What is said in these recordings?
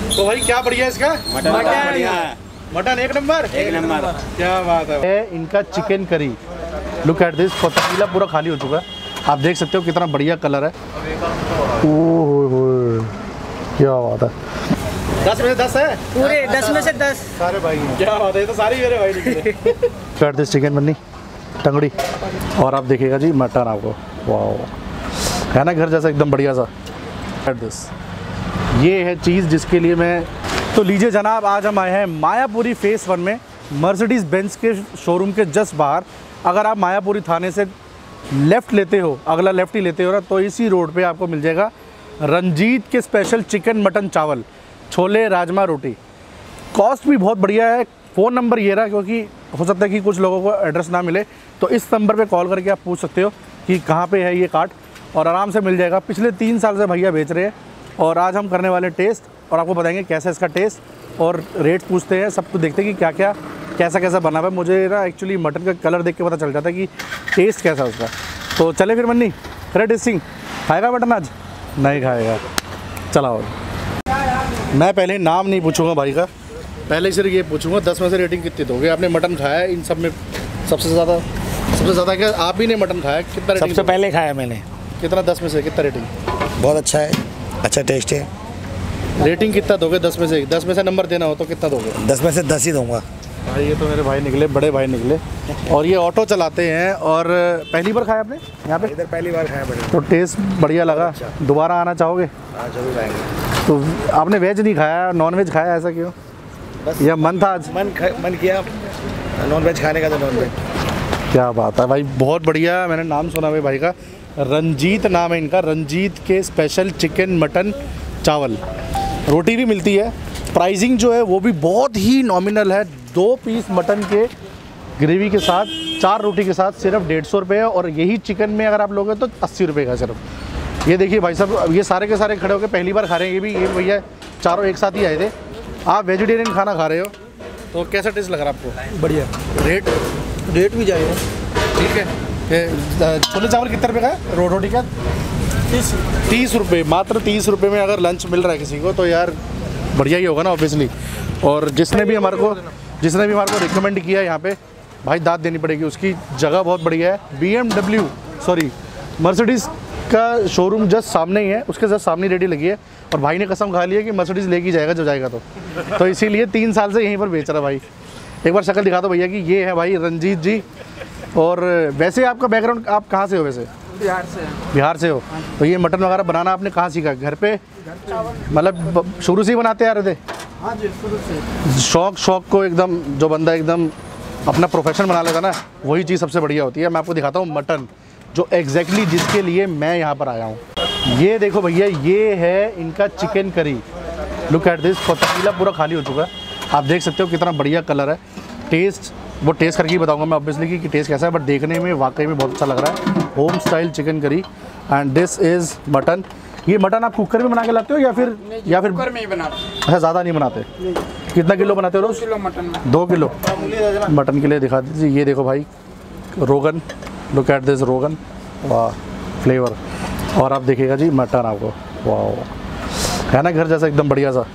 तो भाई क्या बढ़िया है इसका? मटन बढ़िया है। मटन एक नंबर। क्या बात है। इनका chicken curry, look at this. पतीला पूरा खाली हो चुका है, आप देख सकते हो कितना बढ़िया कलर है। ओह क्या बात है। 10 में से 10 है पूरे 10 में से 10 सारे भाई हैं। क्या बात है, ये तो सारे मेरे भाई निकले। लुक एट दिस चिकन बन्नी टंगड़ी। और आप देखिएगा जी मटन आपको, वाह है ना घर जैसा एकदम बढ़िया सा। एट दिस ये है चीज़ जिसके लिए मैं तो लीजिए जनाब, आज हम आए हैं मायापुरी फेस 1 में, मर्सिडीज़ बेंज के शोरूम के जस्ट बाहर। अगर आप मायापुरी थाने से लेफ़्ट लेते हो, अगला लेफ़्ट ही लेते हो ना, तो इसी रोड पे आपको मिल जाएगा रंजीत के स्पेशल चिकन मटन चावल, छोले राजमा रोटी। कॉस्ट भी बहुत बढ़िया है। फ़ोन नंबर ये रहा, क्योंकि हो सकता है कि कुछ लोगों को एड्रेस ना मिले, तो इस नंबर पे कॉल करके आप पूछ सकते हो कि कहाँ पे है ये कार्ट, और आराम से मिल जाएगा। पिछले 3 साल से भैया बेच रहे हैं, और आज हम करने वाले टेस्ट और आपको बताएंगे कैसा इसका टेस्ट, और रेट पूछते हैं, सब कुछ देखते हैं कि क्या क्या कैसा बना हुआ है। मुझे ना एक्चुअली मटन का कलर देख के पता चल जाता है कि टेस्ट कैसा है उसका। तो चले फिर मन्नी, करे टेस्टिंग। खाएगा मटन आज? नहीं खाएगा, चलाओ। मैं पहले नाम नहीं पूछूंगा भाई का, पहले सिर्फ ये पूछूंगा 10 में से रेटिंग कितनी दोगे? आपने मटन खाया है इन सब में सबसे ज़्यादा क्या आप ही ने मटन खाया, कितना रेटिंग? सबसे पहले खाया मैंने। कितना 10 में से कितना रेटिंग? बहुत अच्छा है, अच्छा टेस्ट है। रेटिंग कितना दोगे 10 में से? 10 में से नंबर देना हो तो कितना दोगे? 10 में से 10 ही दूंगा। भाई ये तो मेरे भाई निकले, बड़े भाई निकले, और ये ऑटो चलाते हैं। और पहली बार खाया आपने यहाँ पे? इधर पहली बार खाया बड़े। तो टेस्ट बढ़िया लगा, दोबारा आना चाहोगे? हाँ जरूर आएंगे। तो आपने वेज नहीं खाया, नॉन वेज खाया, ऐसा क्यों? बस या मन था आज? मन किया नॉन वेज खाने का, तो नॉन वेज। क्या बात है भाई, बहुत बढ़िया। मैंने नाम सुना भाई का, रंजीत नाम है इनका, रंजीत के स्पेशल चिकन मटन चावल। रोटी भी मिलती है। प्राइसिंग जो है वो भी बहुत ही नॉमिनल है। 2 पीस मटन के ग्रेवी के साथ 4 रोटी के साथ सिर्फ 150 रुपये है, और यही चिकन में अगर आप लोगे तो 80 रुपये का सिर्फ। ये देखिए भाई साहब, ये सारे के सारे खड़े होकर पहली बार खा रहे हैं। ये भी, ये भैया चारों एक साथ ही आए थे। आप वेजिटेरियन खाना खा रहे हो, तो कैसा टेस्ट लग रहा है आपको? बढ़िया। रेट भी जाएगा, ठीक है। छोले चावल कितने रुपये का है? रोटी का 30 रुपये, मात्र 30 रुपये में अगर लंच मिल रहा है किसी को, तो यार बढ़िया ही होगा ना ऑब्वियसली। और जिसने भी हमारे को रिकमेंड किया यहाँ पे, भाई दाद देनी पड़ेगी, उसकी जगह बहुत बढ़िया है। मर्सिडीज़ का शोरूम जस्ट सामने ही है, उसके जस्ट सामने रेडी लगी है, और भाई ने कसम खा ली है कि मर्सिडीज़ लेके जाएगा जो जाएगा। तो इसीलिए 3 साल से यहीं पर बेच रहा भाई। एक बार शक्ल दिखा दो भैया की, ये है भाई रंजीत जी। और वैसे आपका बैकग्राउंड, आप कहाँ से हो वैसे? बिहार से हो। तो ये मटन वगैरह बनाना आपने कहाँ सीखा? घर पे मतलब शुरू से ही बनाते आ रहे थे? हाँ जी, शुरू से। शौक को एकदम, जो बंदा एकदम अपना प्रोफेशन बना लेता ना, वही चीज़ सबसे बढ़िया होती है। मैं आपको दिखाता हूँ मटन, जो एग्जैक्टली जिसके लिए मैं यहाँ पर आया हूँ। ये देखो भैया, ये है इनका chicken curry. Look at this. पतीला पूरा खाली हो चुका है, आप देख सकते हो कितना बढ़िया कलर है। टेस्ट वो टेस्ट करके ही बताऊंगा मैं ऑब्वियसली कि टेस्ट कैसा है, बट देखने में वाकई में बहुत अच्छा लग रहा है। Home style chicken curry, and this is mutton. ये मटन आप कुकर में बना के लाते हो या फिर कुकर में ही बनाते? अच्छा, ज़्यादा नहीं बनाते। कितना किलो बनाते हो रोज़? 2 किलो मटन में। 2 किलो मटन के लिए दिखा दीजिए। ये देखो भाई रोगन, लुक एट दिस रोगन, वाह फ्लेवर। और आप देखिएगा जी मटन आपको, वाह है ना घर जैसा एकदम बढ़िया सा,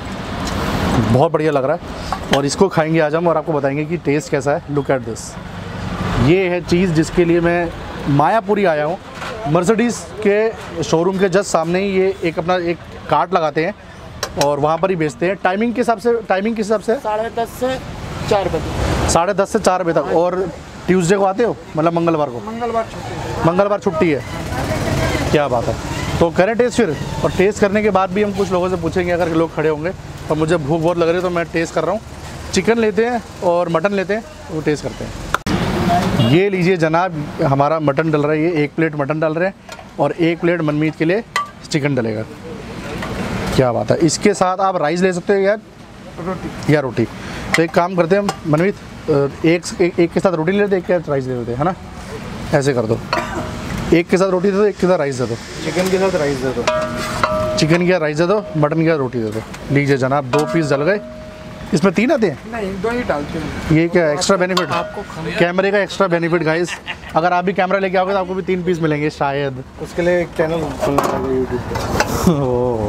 बहुत बढ़िया लग रहा है। और इसको खाएंगे आज हम, और आपको बताएंगे कि टेस्ट कैसा है। Look at this. ये है चीज़ जिसके लिए मैं मायापुरी आया हूँ। मर्सिडीज़ के शोरूम के जस्ट सामने ही ये एक अपना एक कार्ट लगाते हैं, और वहाँ पर ही बेचते हैं। टाइमिंग के हिसाब से 10:30 से 4 बजे। 10:30 से 4 बजे तक। और ट्यूसडे को आते हो, मतलब मंगलवार को? मंगलवार छुट्टी है। क्या बात है। तो करें टेस्ट फिर, और टेस्ट करने के बाद भी हम कुछ लोगों से पूछेंगे, अगर लोग खड़े होंगे। तो मुझे भूख बहुत लग रही है, तो मैं टेस्ट कर रहा हूँ। चिकन लेते हैं और मटन लेते हैं, वो टेस्ट करते हैं। ये लीजिए जनाब, हमारा मटन डल रहा है। ये 1 प्लेट मटन डाल रहे हैं, और 1 प्लेट मनमीत के लिए चिकन डलेगा। क्या बात है। इसके साथ आप राइस ले सकते हो या रोटी। तो एक काम करते हैं मनमीत, एक के साथ रोटी ले लेते, एक के साथ राइस ले लेते, है ना? ऐसे कर दो, एक के साथ रोटी दे दो, एक के साथ राइस दे दो। चिकन के साथ राइस दे दो। चिकन का राइस दे दो, मटन का रोटी दे दो। लीजिए जनाब, 2 पीस डल गए। इसमें 3 आते हैं? नहीं, 2 ही डालते हैं। ये क्या एक्स्ट्रा बेनिफिट? आपको कैमरे का एक्स्ट्रा बेनिफिट गाइस। अगर आप भी कैमरा लेके आओगे तो आपको भी 3 पीस मिलेंगे शायद। उसके लिए एक चैनल खोलना है यूट्यूब पे।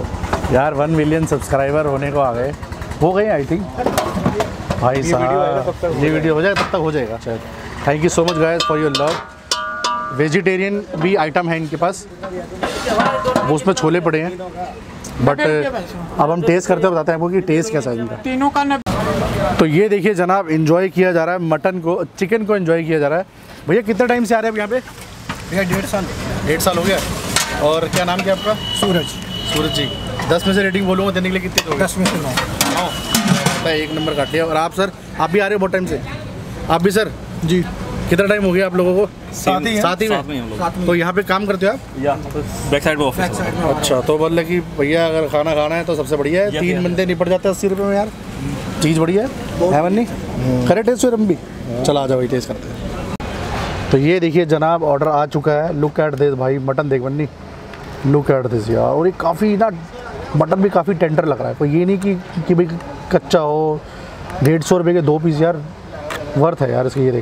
यार 1 मिलियन सब्सक्राइबर होने को आ गए, हो गए आई थिंक। भाई साहब ये वीडियो हो जाएगा तब तक हो जाएगा शायद। Thank you so much guys for your love. Vegetarian भी आइटम है इनके पास, वो उसमें छोले पड़े हैं, बट अब हम टेस्ट करते हुए बताते हैं आपको कि टेस्ट कैसा है इनका। तीनों का तो ये देखिए जनाब, एंजॉय किया जा रहा है मटन को, चिकन को एंजॉय किया जा रहा है। भैया कितने टाइम से आ रहे हैं आप यहाँ पे? भैया 1.5 साल। 1.5 साल हो गया। और क्या नाम क्या आपका? सूरज। सूरज जी। 10 में से रेटिंग बोलूँगा देने के लिए कितनी दोगे? 10 में से 9। 9। 1 नंबर काट लिया। और आप सर, आप भी आ रहे हो बहुत टाइम से? आप भी सर? जी। कितना टाइम हो गया आप लोगों को? साथ ही में। तो यहाँ पे काम करते हो आप? बैक साइड में ऑफिस। अच्छा, तो बोल कि भैया अगर खाना खाना है तो सबसे बढ़िया है, 3 बंदे निपट जाते हैं 80 रुपये में यार, चीज़ बढ़िया है बन्नी। करे टेस्ट फिर हम भी, चला आ जाओ भाई टेस्ट करते हैं। तो ये देखिए जनाब, ऑर्डर आ चुका है। लुक एट दिस भाई, मटन देख बन्नी, लुक एट दिस यार। और ये काफ़ी ना, मटन भी काफ़ी टेंडर लग रहा है, कोई ये नहीं कि भाई कच्चा हो। 150 रुपये के 2 पीस यार, वर्थ है यार इसके। ये देख,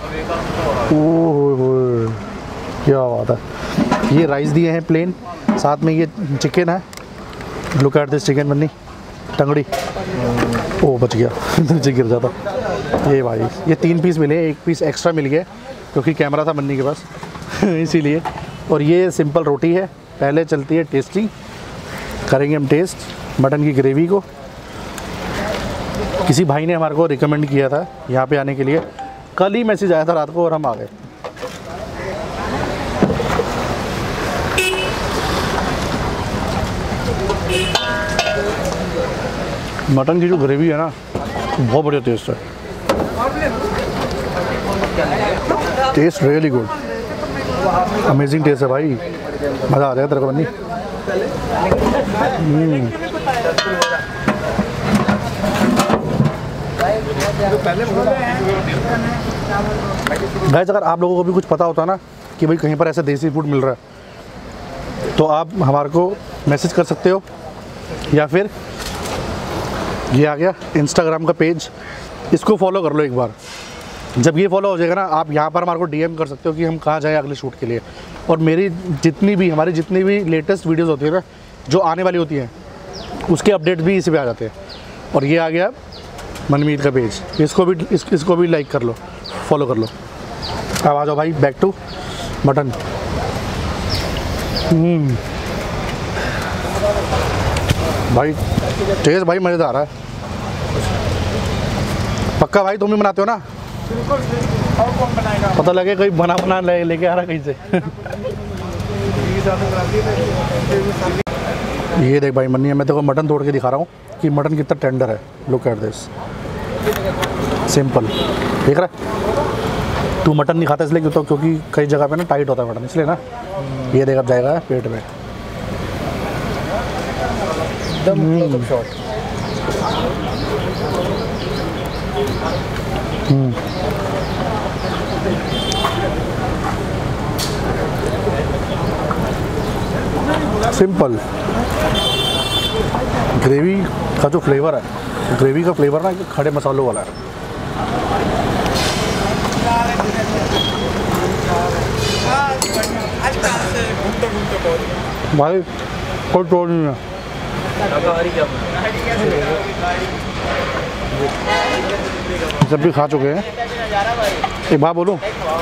ओह क्या बात है। ये राइस दिए हैं प्लेन, साथ में ये चिकन है। लुक एट दिस चिकन बन्नी, टंगड़ी। ओ बच गया, नीचे गिर जाता। ये भाई, ये 3 पीस मिले, 1 पीस एक्स्ट्रा मिल गया क्योंकि कैमरा था बन्नी के पास इसीलिए। और ये सिंपल रोटी है। पहले चलती है टेस्टिंग, करेंगे हम टेस्ट मटन की ग्रेवी को। किसी भाई ने हमारे को रिकमेंड किया था यहाँ पे आने के लिए, कल ही मैसेज आया था रात को और हम आ गए। मटन की जो ग्रेवी है ना, बहुत बढ़िया टेस्ट है। Taste really good, amazing taste है भाई, मज़ा आ जाएगा तेरे को बन्नी। गाइस, अगर आप लोगों को भी कुछ पता होता ना कि भाई कहीं पर ऐसा देसी फूड मिल रहा है तो आप हमारे को मैसेज कर सकते हो, या फिर ये आ गया इंस्टाग्राम का पेज, इसको फॉलो कर लो एक बार। जब ये फॉलो हो जाएगा ना, आप यहाँ पर हमारे को डीएम कर सकते हो कि हम कहाँ जाएँ अगले शूट के लिए। और हमारी जितनी भी लेटेस्ट वीडियोस होती है ना, जो आने वाली होती हैं, उसके अपडेट्स भी इसी पे आ जाते हैं। और ये आ गया मनमीत का पेज, इसको भी लाइक कर लो, फॉलो कर लो। अब आ जाओ भाई, बैक टू मटन। भाई टेस्ट भाई मज़ेदार है। पक्का भाई तुम भी बनाते हो ना? पता लगे कोई बना लेके आ रहा कहीं से ये देख भाई मन्नी, मैं तेरे को मटन तोड़ के दिखा रहा हूँ कि मटन कितना टेंडर है। Look at this, simple. देख रहा है तू मटन नहीं खाता इसलिए क्योंकि कई जगह पे ना टाइट होता है मटन, इसलिए ना। ये देख अब जाएगा पेट में। सिंपल। ग्रेवी का जो फ्लेवर है, ग्रेवी का फ्लेवर ना खड़े मसालों वाला है। भाई कोई तोड़ नहीं है। जब भी खा चुके हैं, एक बात बोलूं,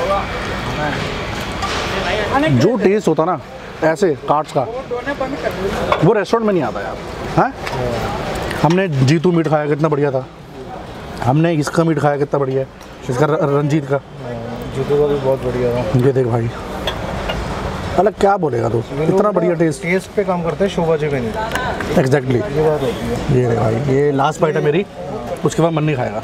जो टेस्ट होता ना ऐसे कार्ड्स का, वो रेस्टोरेंट में नहीं आता यार। हाँ, हमने जीतू मीट खाया, कितना बढ़िया था। हमने इसका मीट खाया, कितना बढ़िया है, इसका रंजीत का। जीतू का भी बहुत बढ़िया था। ये देख भाई, अलग क्या बोलेगा तू, इतना बढ़िया टेस्ट पे काम करते हैं, शोभा जी पे नहीं। एग्जैक्टली, ये बात होती है। ये देख भाई, ये लास्ट बाइट है मेरी, उसके बाद मन नहीं खाएगा।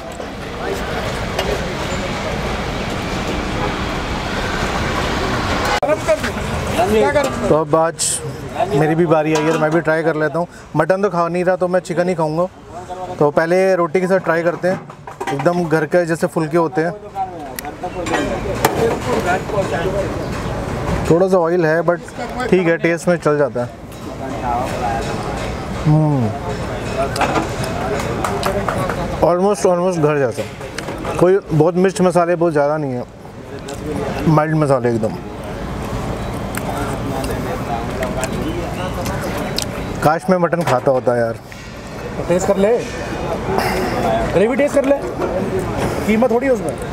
तो अब आज मेरी भी बारी आई है, तो मैं भी ट्राई कर लेता हूँ। मटन तो खा नहीं रहा तो मैं चिकन ही खाऊंगा। तो पहले रोटी के साथ ट्राई करते हैं, एकदम घर के जैसे फुलके होते हैं। थोड़ा सा ऑयल है बट ठीक है, टेस्ट में चल जाता है। ऑलमोस्ट घर जैसा, कोई बहुत मिर्च मसाले बहुत ज़्यादा नहीं है, माइल्ड मसाले एकदम। काश मैं मटन खाता होता यार। तो टेस्ट कर ले, ग्रेवी टेस्ट कर ले, कीमत थोड़ी है उसमें।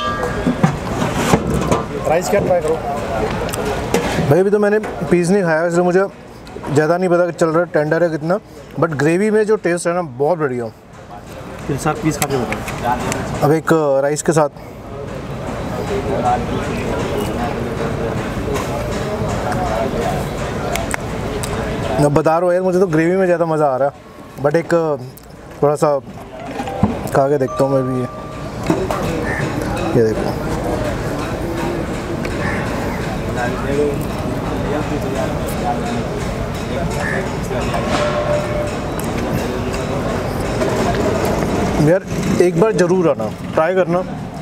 राइस क्या ट्राई करो भाई। अभी तो मैंने पीस नहीं खाया, इसलिए मुझे ज़्यादा नहीं पता कि चल रहा है टेंडर है कितना, बट ग्रेवी में जो टेस्ट है ना बहुत बढ़िया। फिर साथ पीस खा के बताओ। अब एक राइस के साथ मैं बता रहा हूँ यार, मुझे तो ग्रेवी में ज़्यादा मज़ा आ रहा है, बट एक थोड़ा सा खा के देखता हूँ मैं भी। ये देखो यार, एक बार ज़रूर आना, ट्राई करना,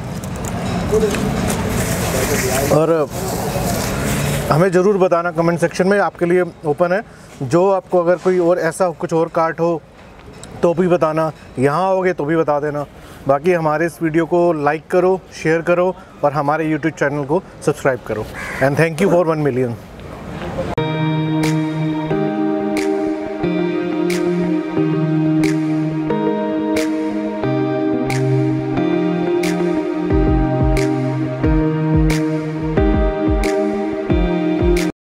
और हमें ज़रूर बताना कमेंट सेक्शन में, आपके लिए ओपन है। जो आपको अगर कोई और ऐसा कुछ और काट हो तो भी बताना, यहाँ आओगे तो भी बता देना। बाकी हमारे इस वीडियो को लाइक करो, शेयर करो और हमारे YouTube चैनल को सब्सक्राइब करो। And thank you for 1 million.